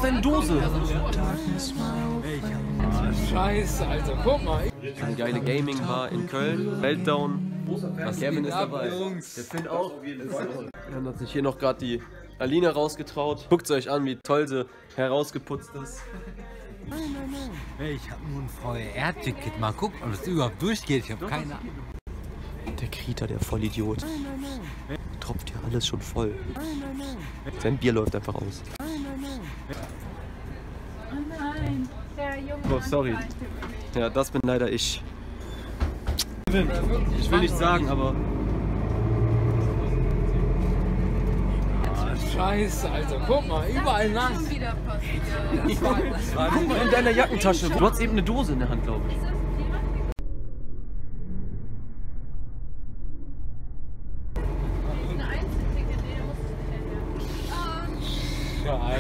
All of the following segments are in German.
ist deine Dose? Scheiße, Alter, guck mal. Eine geile Gaming-Bar in Köln. Meltdown. Kevin ist dabei. Der Finn auch. Dann hat sich hier noch gerade die Alina rausgetraut. Guckt euch an, wie toll sie herausgeputzt ist. Hey, ich hab nur ein VR-Ticket. Mal gucken, ob das überhaupt durchgeht. Ich hab keine Ahnung. Der Krieter, der Vollidiot. Tropft hier alles schon voll. Sein Bier läuft einfach aus. Oh nein, der Junge. Oh, sorry. Ja, das bin leider ich. Ich will nicht sagen, aber... Scheiße, Alter, guck mal, überall nass. Wieder passiert. Guck mal in deiner Jackentasche. Du hast eben eine Dose in der Hand, glaube ich. Eine Einzelticket, nee, da musst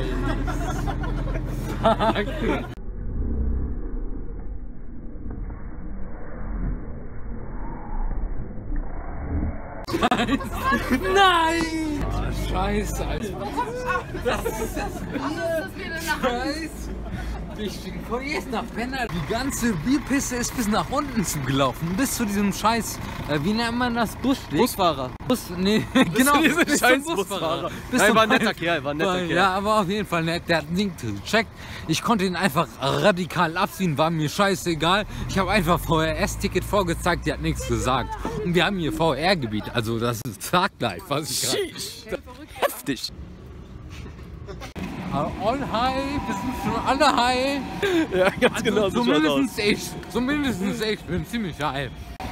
du nicht hin. Scheiße. Nein! Scheiße, Alter. Das ist das Scheiße. Ich komm jetzt nach Penner. Die ganze Bierpisse ist bis nach unten zugelaufen. Bis zu diesem Scheiß, wie nennt man das? Busfahrer. Nee, genau. Bis scheiß Busfahrer. Nein, war ein netter Kerl, war ein netter Kerl. Ja, aber auf jeden Fall nett. Der hat ein Ding gecheckt. Ich konnte ihn einfach radikal abziehen, war mir scheißegal. Ich habe einfach VRS-Ticket vorgezeigt, die hat nichts gesagt. Und wir haben hier VR-Gebiet, also das ist Taglife, was ich gerade... Heftig. All high, wir sind schon alle high. Ja, ganz genau. So Zumindest ich bin ziemlich high.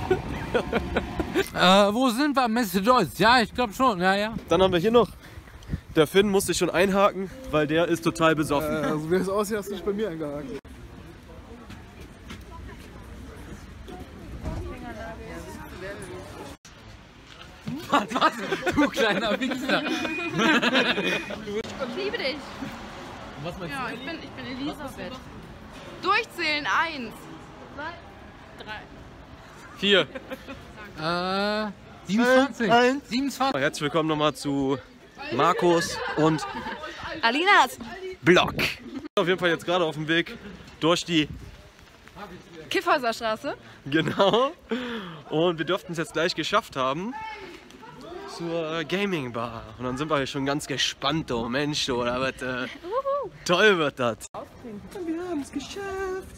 Wo sind wir? Messe Deutsch? Ja, ich glaube schon, ja. Dann haben wir hier noch, der Finn musste schon einhaken, weil der ist total besoffen. Also wie es aussieht, hast du dich bei mir eingehakt. Was? Du kleiner Wichser. Ich liebe dich. Was meinst Ja, ich bin Elisabeth. Durchzählen, 1, 2, 3. 27. 27. Herzlich willkommen nochmal zu Markus und Alinas Block. Auf jeden Fall jetzt gerade auf dem Weg durch die... Kiffhäuserstraße. Genau. Und wir dürften es jetzt gleich geschafft haben zur Gaming Bar. Und dann sind wir hier schon ganz gespannt, oh Mensch, oder was? Toll wird das. Und wir haben es geschafft.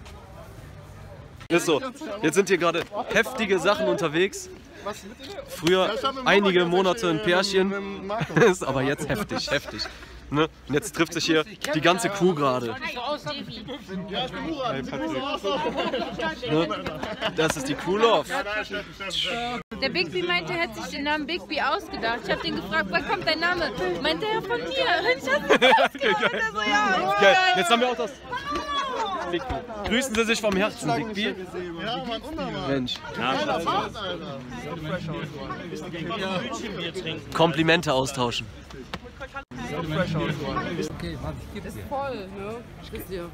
Ist so. Jetzt sind hier gerade heftige Sachen unterwegs. Früher einige Monate ein Pärchen. Ist aber jetzt heftig. Ne? Und jetzt trifft sich hier die ganze Crew gerade. Ne? Das ist die Crew Love. Der Bigby meinte, er hätte sich den Namen Bigby ausgedacht. Ich habe den gefragt, woher kommt dein Name? Meinte er von mir. Ich hab den ausgedacht. Er so, ja. Geil. Jetzt haben wir auch das Bigby. Grüßen Sie sich vom Herzen, Bigby. Ja, Mann, wunderbar. Mensch. Alter. Komplimente austauschen. Okay, warte, ich gebe dir. Voll, ne? Wisst ihr.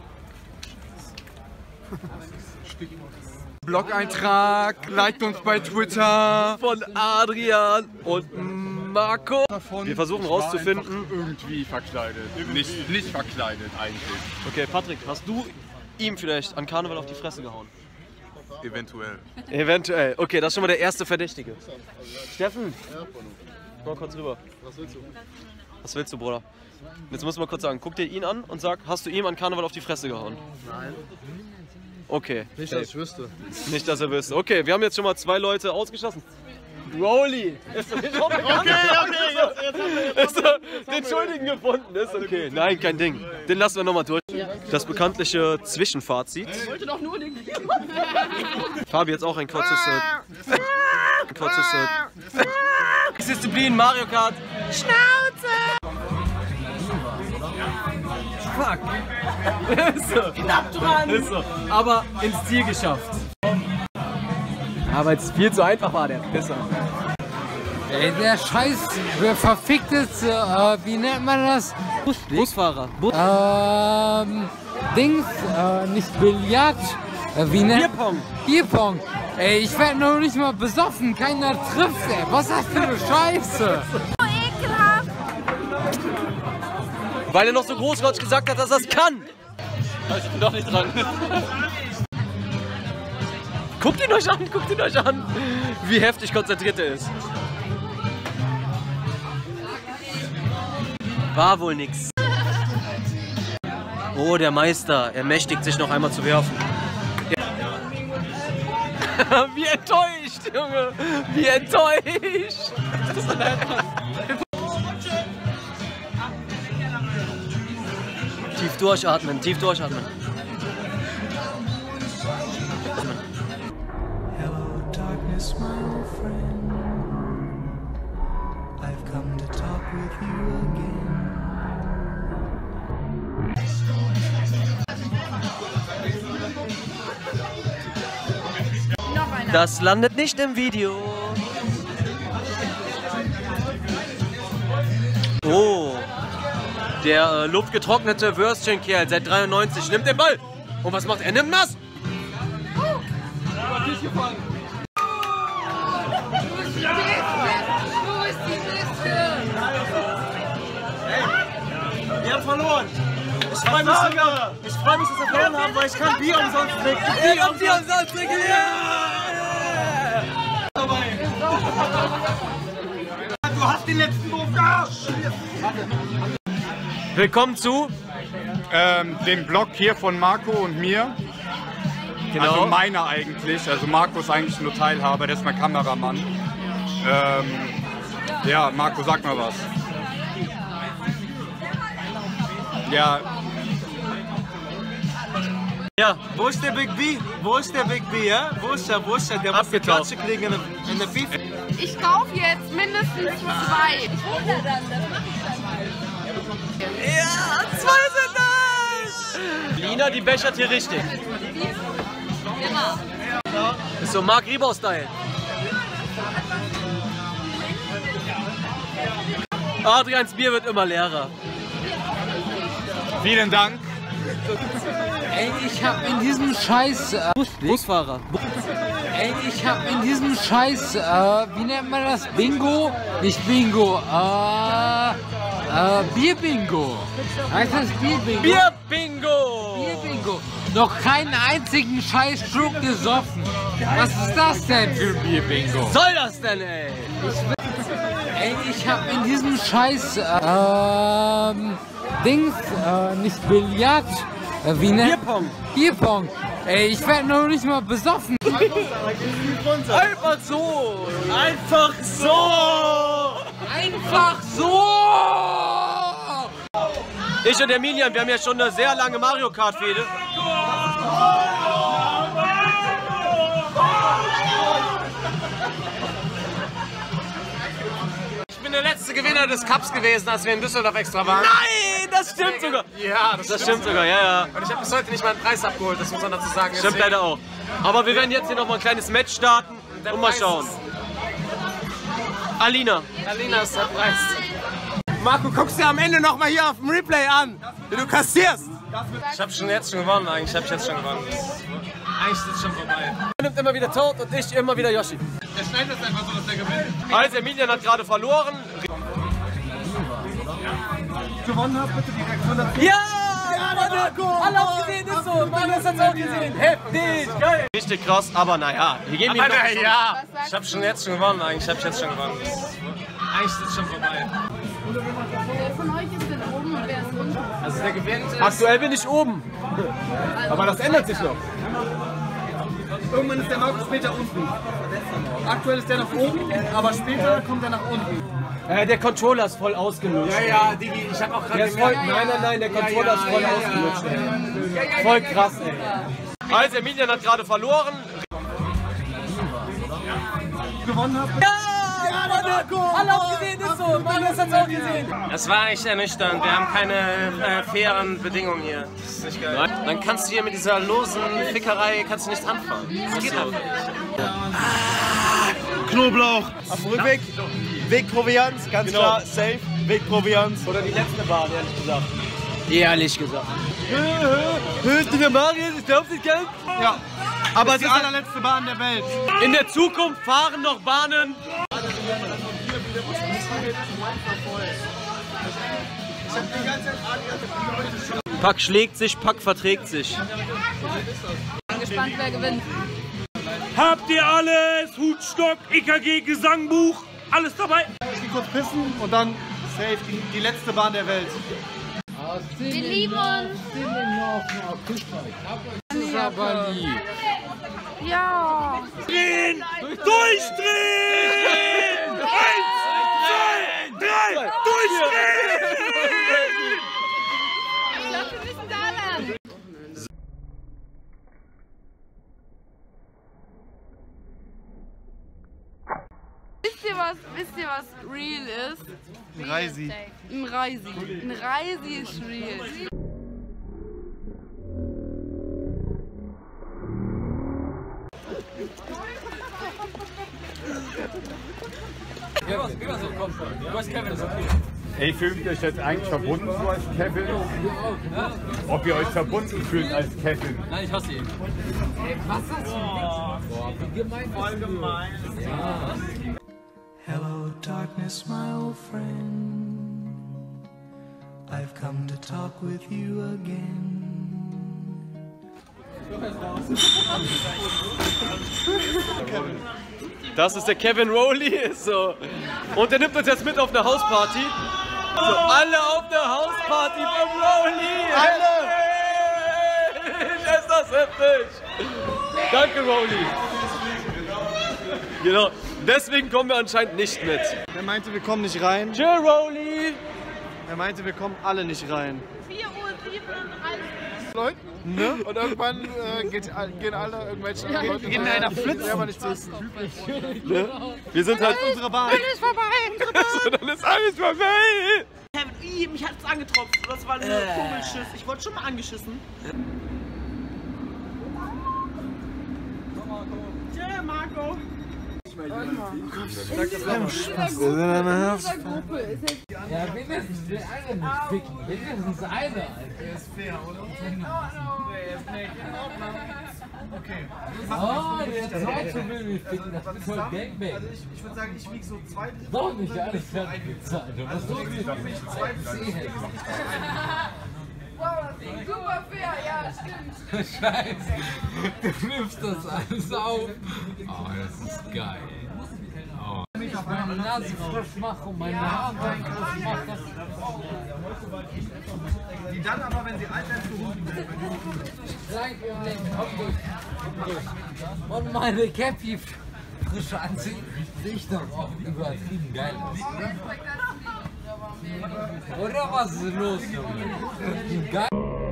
Blog-Eintrag, liked uns bei Twitter. Von Adrian und Marco. Wir versuchen rauszufinden. Irgendwie verkleidet. Nicht verkleidet eigentlich. Okay, Patrick, hast du ihm vielleicht an Karneval auf die Fresse gehauen? Eventuell. Eventuell. Okay, das ist schon mal der erste Verdächtige. Steffen, mal kurz rüber. Was willst du, Bruder? Jetzt muss man kurz sagen, guck dir ihn an und sag, hast du ihm an Karneval auf die Fresse gehauen? Nein. Okay. Nicht, dass ich wüsste. Nicht, dass er wüsste. Okay, wir haben jetzt schon mal 2 Leute ausgeschossen. Broly! Ist das nicht auch bekannt? Ist den Schuldigen gefunden, ist okay. Nein, kein Ding. Den lassen wir nochmal durch. Das bekanntliche Zwischenfazit. Ich wollte doch nur den Fabi jetzt auch ein kurzes... Disziplin, Mario Kart. Schnauze! Fuck! Ist so. Knapp dran! Ist so. Aber ins Ziel geschafft. Aber es viel zu einfach war, der Pisser. Ey, der Scheiß, wer verfickt ist, wie nennt man das? Busfahrer. Dings, nicht Billard, wie nennt Bierpong. Bierpong. Ey, ich werd noch nicht mal besoffen, keiner trifft, ey. Was ist das für eine Scheiße? Weil er noch so großartig gesagt hat, dass er es kann. Ich bin doch nicht dran. Guckt ihn euch an, wie heftig konzentriert er ist. War wohl nix. Oh, der Meister, er mächtigt sich noch einmal zu werfen. Wie enttäuscht, Junge, wie enttäuscht. Tief durchatmen, tief durchatmen. Hello, darkness, my old friend. I've come to talk with you again. Das landet nicht im Video. Oh, der luftgetrocknete Würstchenkerl seit 93 nimmt den Ball. Und was macht er? Nimmt nass. Wir haben verloren. Ich freue mich, dass wir verloren haben, weil ich kann Bier umsonst trinken. Bier umsonst trinken. Du hast den letzten Wurf da. Willkommen zu dem Blog hier von Marco und mir. Genau. Also meiner eigentlich. Also Marco ist eigentlich nur Teilhaber, der ist mein Kameramann. Ja, Marco, sag mal was. Ja. Ja, Wo ist der Big B? Wo ist der Big B, ja? Wo ist er? Der muss die Abgetaucht. Klatsche kriegen in der FIFA. Ich kaufe jetzt mindestens 2. Ich hole dann, das mache ich dann mal. ja, 2 sind das. Lina, die bechert hier richtig. Immer. Ist so Marc Ribau-Style. Adrians Bier wird immer leerer. Vielen Dank. Ey, ich hab in diesem Scheiß... Busfahrer. Ey, ich hab in diesem Scheiß... wie nennt man das? Bingo? Nicht Bingo. Bierbingo. Heißt das Bierbingo? Bierbingo. Bierbingo. Noch keinen einzigen Scheiß Schluck gesoffen. Was ist das denn für ein Bierbingo? Soll das denn, ey? Ey, ich hab in diesem Scheiß... Dings, nicht Billard, wie nennt? Bierpong. Bierpong. Ey, ich werd noch nicht mal besoffen. Einfach so. Einfach so. Einfach so! Ich und Emilian, wir haben ja schon eine sehr lange Mario Kart Fehde. Ich bin der letzte Gewinner des Cups gewesen, als wir in Düsseldorf extra waren. Nein, das stimmt sogar. Ja, Das stimmt sogar, ja, ja. Und ich habe bis heute nicht meinen Preis abgeholt, das muss man dazu sagen. Stimmt leider auch. Aber wir werden jetzt hier noch mal ein kleines Match starten und mal schauen. Alina. Alina ist der Preis. Marco, guckst dir am Ende noch mal hier auf dem Replay an, wie du kassierst. Ich habe jetzt schon gewonnen eigentlich, Eigentlich ist es schon vorbei. Er nimmt immer wieder Toad und ich immer wieder Yoshi. Der schneidet das einfach so, dass der gewinnt. Also Emilian hat gerade verloren. Gewonnen habe, bitte direkt 100. Ja! Alle haben es gesehen, ist so. Marius hat es auch gesehen. Heftig, geil. Richtig krass, aber naja, wir geben ihm noch eine Chance. Ja, ich habe jetzt schon gewonnen eigentlich, Eigentlich ist es schon vorbei. Wer von euch ist denn oben und wer ist unten? Also der gewinnt ist... Aktuell bin ich oben. Aber das ändert sich noch. Irgendwann ist der Marco später unten. Aktuell ist der nach oben, aber später kommt er nach unten. Der Controller ist voll ausgelutscht. Ja, Digi, ich habe auch gerade Nein, der Controller ist voll ausgelutscht. Ey. Voll krass, ey. Also Emilian hat gerade verloren. gewonnen habe. Alle haben gesehen, ist so. Marius hat es auch gesehen. Das war echt ernüchternd. Wir haben keine fairen Bedingungen hier. Das ist nicht geil. Dann kannst du hier mit dieser losen Fickerei kannst du nicht anfangen. Das geht einfach nicht. Knoblauch. Auf dem Rückweg. Wegproviant, ganz klar, safe. Wegproviant. Oder die letzte Bahn, ehrlich gesagt. Ehrlich gesagt. Hörst du der Marius? Ich glaub's nicht ganz. Ja. Aber Das ist die allerletzte Bahn der Welt. in der Zukunft fahren noch Bahnen. Pack schlägt sich, Pack verträgt sich. Ich bin gespannt, wer gewinnt. Habt ihr alles? Hutstock, EKG, Gesangbuch, alles dabei? Ich geh kurz pissen und dann safe die letzte Bahn der Welt. Wir lieben uns. Das ist aber lieb. Ja. Drehen! Durchdrehen! 1, 2, 3, durchdrehen! Ich glaube, wir müssen da lang. Wisst ihr, was real ist? Ein Reisi. Ein Reisi. Ein Reisi ist real. Ey, fühlt ihr euch jetzt eigentlich verbunden so als Kevin? Ob ihr euch verbunden fühlt als Kevin? Nein, ich hasse ihn. Ey, was ist das für ein Ding? Boah, wie gemein ist das? Ja. Hello, darkness, my old friend. I've come to talk with you again. Das ist der Kevin Rowley. So. Und der nimmt uns jetzt mit auf eine Hausparty. So, alle auf der Hausparty von Rowley. Alle! Ist das heftig. Danke, Rowley. Genau. Deswegen kommen wir anscheinend nicht mit. Er meinte, wir kommen nicht rein. Tschö, Rowley. Er meinte, wir kommen alle nicht rein. 4:37 Leute? Ne? Und irgendwann gehen alle irgendwelche Leute in einer Flitz. Aber nicht wissen. Ne? Wir sind halt Unsere Bahn. Alles vorbei. so, dann ist alles vorbei. Mich hat's angetropft. Das war ein Vogelschiss. Ich wurde schon mal angeschissen. Tja, Marco. Ja, wenigstens will einer nicht ficken. Wenigstens einer. Der ist fair, oder? Okay. Oh, der zweite will mich ficken. Das ist voll Gangbang. Also ich würde sagen, ich wiege so 2. Doch nicht, alles fertig gezahlt. Was soll ich doch nicht 2 10? Super fair, ja, stimmt. Scheiße. Du nimmst das alles auf. Oh, das ist geil. Oh. Wenn ich meine Nase frisch mache und meine Haare frisch mache. Die dann aber, wenn sie alt werden, zu Hunden werden. Kein Problem, komm durch. Und meine Cappy frisch anziehen, riecht doch auch übertrieben geil aus, oder? Oder was ist los, Junge? Geil.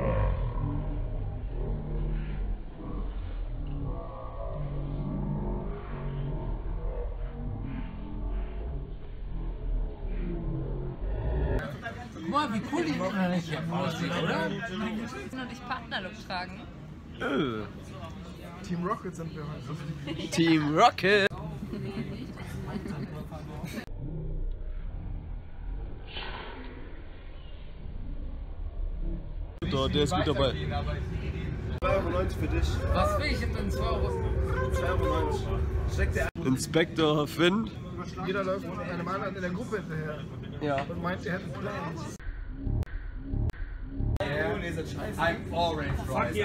Guck mal, wie cool die nicht hier aussieht, oder? Und ich Partnerlook tragen. Team Rocket sind wir heute. Team Rocket. Der ist gut dabei. 2,90 € für dich. Was will ich denn 2 €? 2,90 €. Inspektor Finn. Jeder läuft einem anderen in der Gruppe hinterher. Ja. Und meint, er hätte einen Plan. I'm orange right.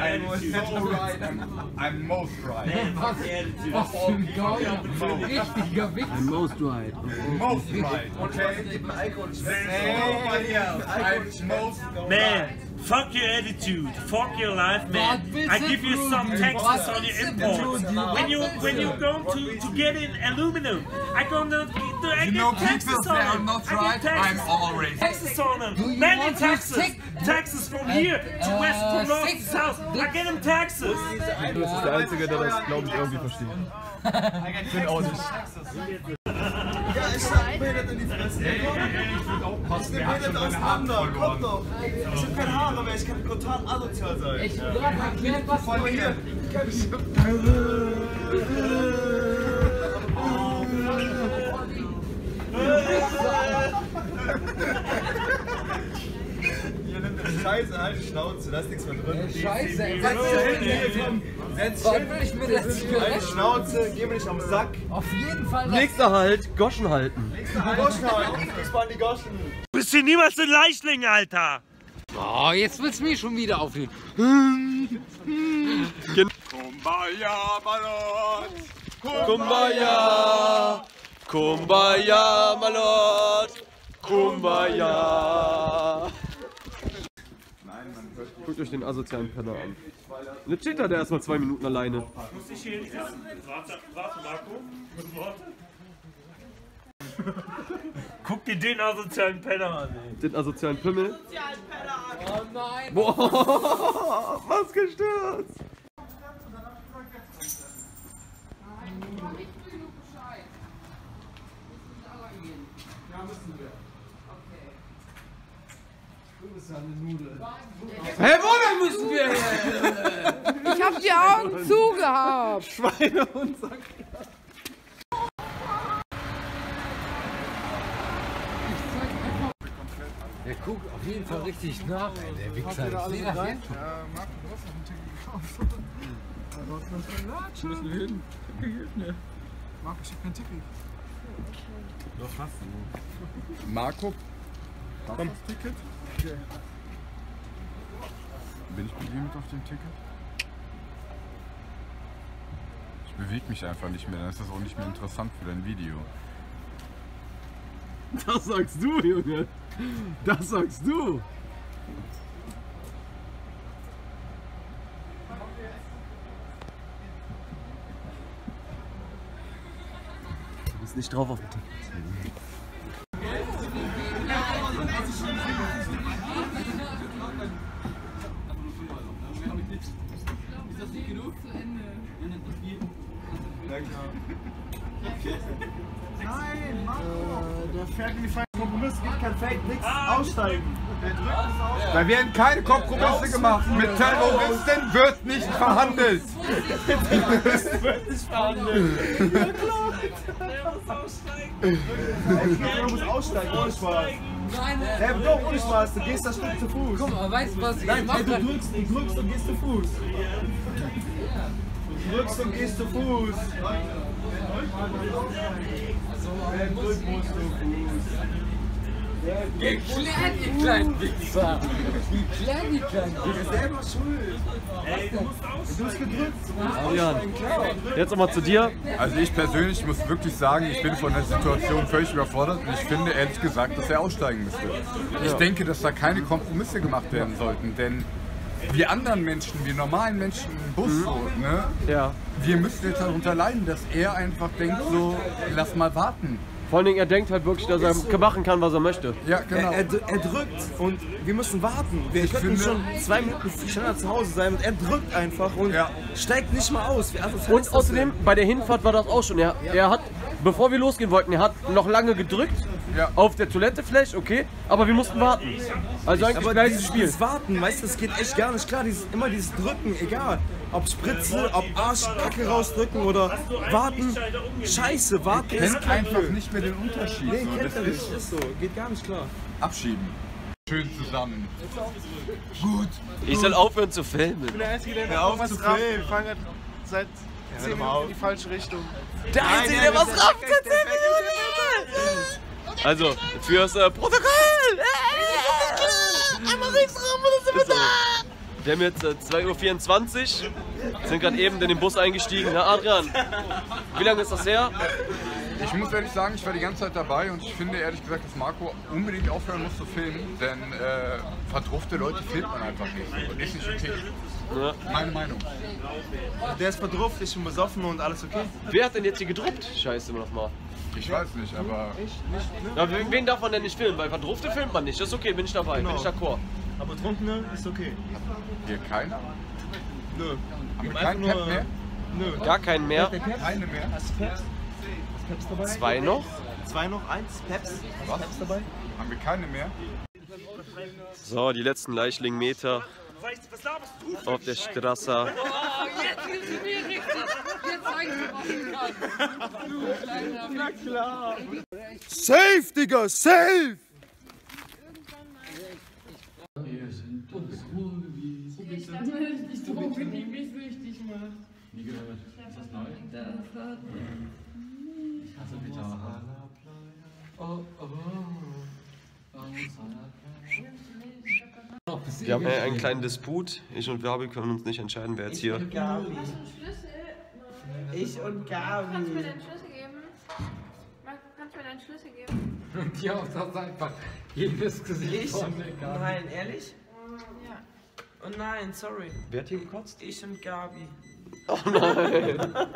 I'm most right. Was für ein geiler, richtiger Witz. I'm most right. Most right. Okay? Nobody else. I'm most Man, fuck your attitude, fuck your life, man. I give you some taxes on your imports. When you go to get in aluminum, I get taxes on them. I get taxes on them. Many taxes. Taxes from here to west, from north to south. I get them taxes. Du bist der Einzige, der das, glaube ich, irgendwie versteht. Ich bin auch nicht. Ja, ich sag behindert in die Fresse. Ich bin behindert auseinander. Komm doch. Ich hab keine Haare mehr. Ich kann total asozial sein. Ich will gerade erklären, was Vor allem hier. Scheiße, halt die Schnauze, da ist nichts mehr drin. Scheiße, ey. Setz Was will ich mit der Zigarette? halt die Schnauze, geh mir nicht am Sack. Auf jeden Fall. Nächster Halt, Goschen halten. Goschen halten, ich spann die Goschen. bist hier niemals ein Leichtling, Alter! Oh, jetzt willst du mich schon wieder aufnehmen. Kumbaya, Malot! Kumbaya! Kumbaya, Malot! Kumbaya! Guckt euch den asozialen Penner an. Jetzt steht da der erstmal 2 Minuten alleine. Muss ich hier essen? Warte, Marco. Guck dir den asozialen Penner an, ey. Den asozialen Pimmel. Oh nein. Boah, was gestürzt. Hey, wohin müssen wir hin? Ich hab die Augen zugehabt. Schweine und Sack. Der guckt auf jeden Fall richtig nach, ey. Der Wichser. Ich seh das jetzt schon. Marco, ich hab kein Ticket. Marco, Komm. Das Ticket? Okay. bin ich mit dir mit auf dem Ticket? Ich bewege mich einfach nicht mehr, dann ist das auch nicht mehr interessant für dein Video. Das sagst du, Junge. Das sagst du. Du bist nicht drauf auf dem Ticket. Nein, Marco! Der fährt in die falsche Kompromiss, geht kein Fake, nix, aussteigen. Da werden keine Kompromisse gemacht. Mit Terroristen wird nicht verhandelt. Wird nicht verhandelt. Ja klar. Du musst aussteigen, ohne Spaß. Nein, Ja, doch, ohne Spaß, du gehst das Stück zu Fuß. guck mal, weißt du was ich Nein, mache? du drückst und gehst zu Fuß. Du drückst und gehst zu Fuß. Wer drückt, musst du Fuß. Geklärt, ihr kleinen Wichser! Geklärt, ihr kleinen Du Wichser! bist selber schuld. Du hast gedrückt. Adrian, jetzt nochmal zu dir. Also ich persönlich muss wirklich sagen, ich bin von der Situation völlig überfordert und ich finde ehrlich gesagt, dass er aussteigen müsste. Ich denke, dass da keine Kompromisse gemacht werden sollten, denn wir anderen Menschen, wir normalen Menschen im Bus, so, ne? Ja. Wir müssen jetzt darunter leiden, dass er einfach denkt so, lass mal warten. Vor allen Dingen, er denkt halt wirklich, dass er machen kann, was er möchte. Ja, genau. Er drückt und wir müssen warten. Wir könnten schon 2 Minuten schneller zu Hause sein und er drückt einfach und steigt nicht mal aus. Und außerdem, bei der Hinfahrt war das auch schon. Er hat, bevor wir losgehen wollten, er hat noch lange gedrückt. Ja. Auf der Toilette vielleicht, okay, aber wir mussten warten. Also eigentlich aber gleiches Spiel. Dieses Warten, weißt du, das geht echt gar nicht klar. Immer dieses Drücken, egal. Ob Spritze, ob Arschkacke rausdrücken oder warten. Scheiße, warten ist Kennt einfach nicht mehr den Unterschied. Nee, so. kennt Das er nicht, ist ist so. Geht gar nicht klar. abschieben. Schön zusammen. Ich soll aufhören zu filmen. Ich bin der Einzige, der auf zu filmen. Wir fahren gerade seit 10 Minuten in die falsche Richtung. Der Einzige, der was rafft, seit 10 Minuten! Also, fürs Protokoll! Einmal rechts rum und dann sind wir da! Wir haben jetzt 2:24 Uhr, sind gerade eben in den Bus eingestiegen. Na Adrian, wie lange ist das her? Ich muss ehrlich sagen, ich war die ganze Zeit dabei und ich finde ehrlich gesagt, dass Marco unbedingt aufhören muss zu filmen, denn verdruffte Leute filmt man einfach nicht. Und ist nicht okay. Ja. Meine Meinung. Der ist verdrufft, ich bin besoffen und alles okay. Wer hat denn jetzt hier gedruckt? Scheiße, nochmal. Ich weiß nicht, aber Ja, wen darf man denn nicht filmen? Weil Verdruffte filmt man nicht. Das ist okay, bin ich dabei, bin ich d'accord. Aber Betrunkene ist okay. hier keiner. Nö. Haben wir keinen Pep mehr? Nö. Gar keinen mehr. Keine mehr. Hast du Peps? Peps dabei? 2 noch. 2 noch, 1, Peps. Was? Peps dabei? Haben wir keine mehr? So, die letzten Leichling-Meter auf der Straße. Oh, jetzt gibst du mir richtig! Jetzt zeigst du, was du kannst! Du kleiner Na klar! Safe, Digga, safe! Ich drucke die mich süchtig macht. Wie geht das? Ist das neu? Ich hasse bitte. Oh, oh. Wir haben einen kleinen Disput. Ich und Gabi können uns nicht entscheiden, wer jetzt hier. Ich und Gabi. Ich und Gabi. Kannst du mir deinen Schlüssel geben? Kannst du mir deinen Schlüssel geben? Und die auch das einfach jedes Gesicht von der Gabi. Nein, ehrlich? Ja. Oh nein, sorry. Wer hat hier gekotzt? Ich und Gabi. Oh nein!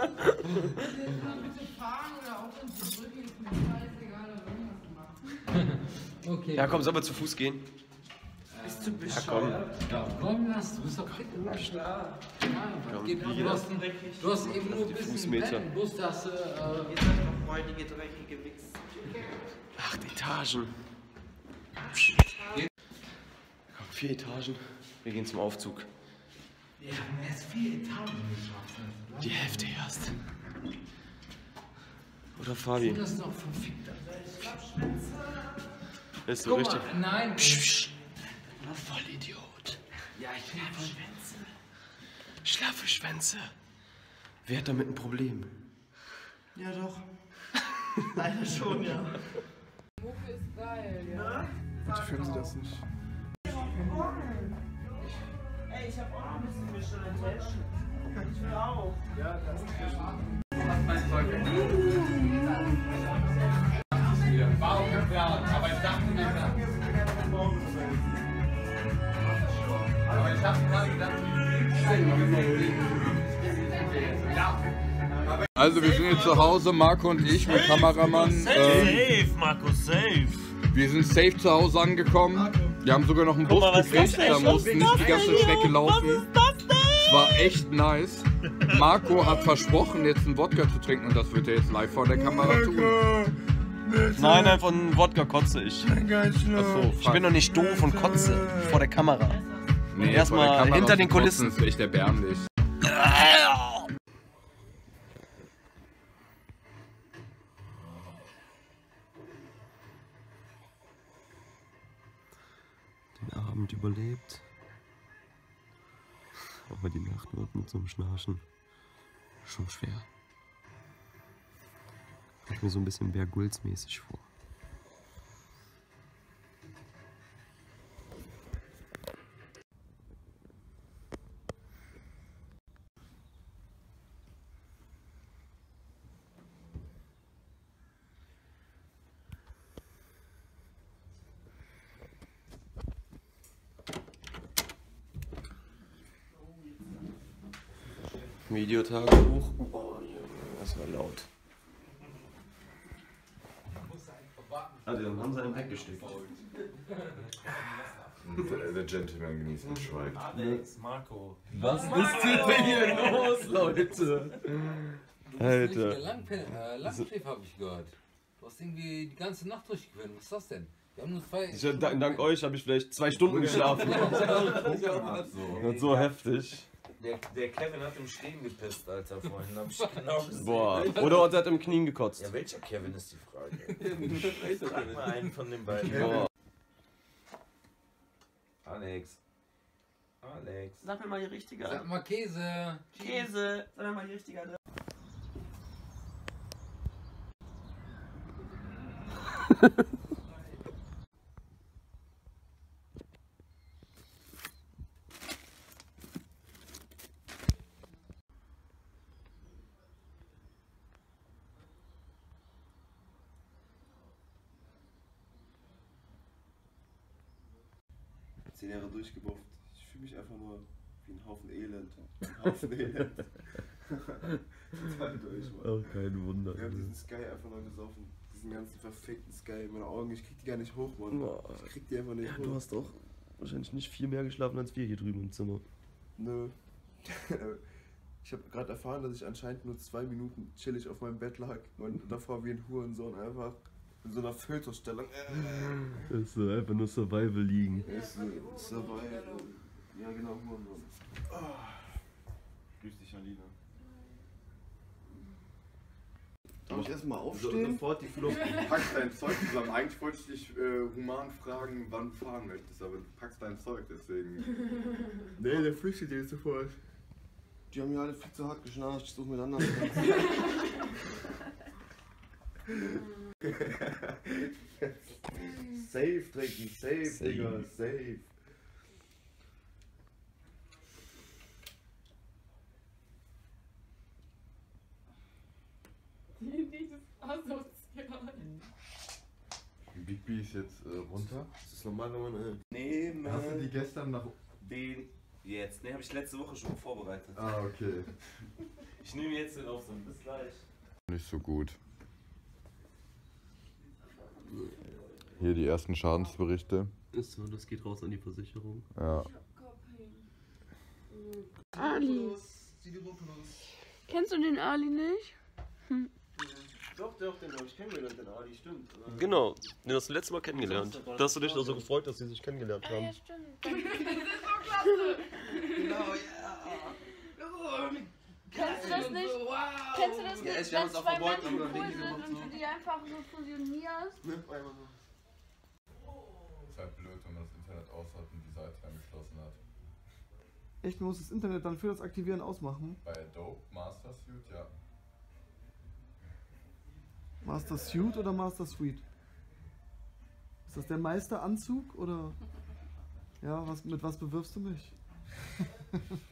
Okay. Ja komm, sollen wir zu Fuß gehen? Bist du Ja bescheuert? komm. Ja, komm, lass, du bist doch fit. Klar. Komm, Geht, wie du hast eben nur ein bisschen Fußmeter. bloß dass Ihr seid doch räudige, dreckige Wichs. 8 Etagen. Komm, 4 Etagen. Wir gehen zum Aufzug. Wir haben erst 4 Etagen geschafft. Die Hälfte erst. Oder Fabi? Das ist doch verfickt. Ist so Guck richtig. mal, nein. Vollidiot. Ja, ich bin Schwänze. Schlaffe Schwänze. Wer hat damit ein Problem? Ja doch. Leider schon, ja. Mucke ist geil, ja. Bitte filmen Sie das nicht. Ey, ich hab auch noch ein bisschen Mission Intention. Ich will auch. Ja, das ist Warum können wir auch? Aber ich dachte mir gerade. Aber ich dachte gerade gedacht, Also wir sind jetzt zu Hause, Marco und ich mit Kameramann. Safe, Marco, safe. Wir sind safe zu Hause angekommen. Wir haben sogar noch einen Bus mal, was ist gekriegt, das da denn? mussten nicht die ganze Strecke laufen. Es war echt nice. Marco hat versprochen, jetzt einen Wodka zu trinken und das wird er jetzt live vor der Kamera tun. Nein, nein, von Wodka kotze ich. Achso, Ich bin doch nicht doof und kotze vor der Kamera. nee, erstmal vor der Kamera hinter den zu kotzen Kulissen. ist echt erbärmlich. Den Abend überlebt. Aber die Nacht wird mit so einem Schnarchen schon schwer. Kommt mir so ein bisschen Bear Grylls mäßig vor. Videotagebuch. Oh, das war laut. Ah, dann haben sie einen weggesteckt. Der Gentleman genießt den Schweig. Alex, Marco. Was ist denn hier los, Leute? Alter. Langschläfer habe ich gehört. Du hast irgendwie die ganze Nacht durchgeführt. Was ist das denn? Wir haben nur 2. Dank euch habe ich vielleicht 2 Stunden geschlafen. Und so heftig. Der Kevin hat im Stehen gepisst, Alter, vorhin. Hab ich genau gesehen. Boah. Oder er hat im Knien gekotzt. Ja, welcher Kevin ist die Frage? Sag mal einen von den beiden. Boah. Alex. Alex. Sag mir mal die richtige. Sag mal Käse. Käse. Sag mir mal die richtige Adresse. Jahre durchgebufft. Ich fühle mich einfach nur wie ein Haufen Elend. Ein Haufen Elend. Total durch, Mann. Oh, kein Wunder. Wir haben diesen Sky einfach mal gesoffen. Diesen ganzen verfickten Sky. Meine Augen, ich krieg die gar nicht hoch, Mann. Ich krieg die einfach nicht hoch. Du hast auch wahrscheinlich nicht viel mehr geschlafen als wir hier drüben im Zimmer. Nö. Ich habe gerade erfahren, dass ich anscheinend nur 2 Minuten chillig auf meinem Bett lag und davor wie ein Hurensohn einfach in so einer Fötusstellung. Das ist so einfach nur Survival liegen. Ist Survival. Ja, genau, Hurensohn. Grüß dich, Alina. Darf ich erstmal aufstehen? Sofort die Flucht. Du packst dein Zeug zusammen. Eigentlich wollte ich dich human fragen, wann du fahren möchtest, aber du packst dein Zeug, deswegen. Nee, der flüchtet jetzt sofort. Die haben ja alle viel zu hart geschnarcht, ich suche mir einen anderen Platz. Safe, Drecki, safe, Digga, safe. Big B ist jetzt runter. Das ist normal, wenn man nehmen. Hast du die gestern nach... Den jetzt? Ne, habe ich letzte Woche schon vorbereitet. Ah, okay. Ich nehme jetzt den auf so. Bis gleich. Nicht so gut. Hier die ersten Schadensberichte. Ist so, das geht raus an die Versicherung. Ja. Ali. Kennst du den Ali nicht? Doch, den habe ich kennengelernt, den Ali, stimmt. Genau, den hast du letztes Mal kennengelernt. Da hast du dich doch so gefreut, dass sie sich kennengelernt haben. Ja, stimmt. Das ist so klasse. Genau, ja. Kennst du das nicht? Kennst du das nicht? Ja, ich Wenn habe es auch zwei verbeult, Menschen aber cool Ding sind gemacht. und du die einfach so fusionierst. Ne, einmal so. Ist halt blöd, wenn man das Internet aus hat und die Seite angeschlossen hat. Echt, man muss das Internet dann für das Aktivieren ausmachen? Bei Adobe Master Suite, ja. Master Suite oder Master Suite? Ist das der Meisteranzug oder? Ja, mit was bewirfst du mich?